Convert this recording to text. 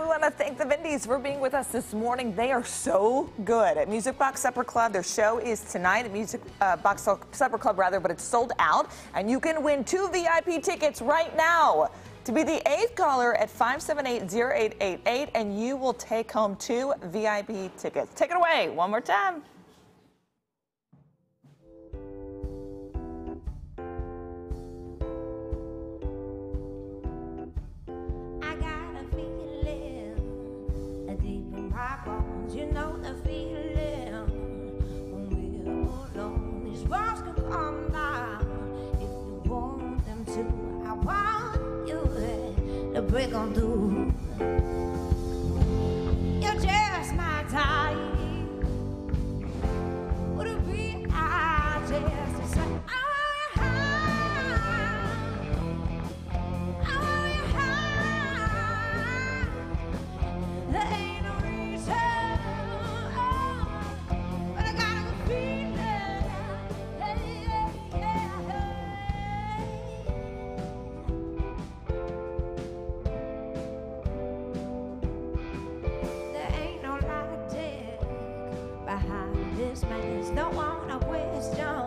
want to thank the Vindys for being with us this morning. They are so good at Music Box Supper Club. Their show is tonight at Music Box Supper Club, but it's sold out. And you can win 2 VIP tickets right now to be the 8th caller at 578-0888, and you will take home 2 VIP tickets. Take it away one more time. You know the feeling when we're alone. These walls can come down if you want them to. I want you to break on through. You're just my type. Would it be I just to say there ain't no reason. Behind this mask, don't wanna question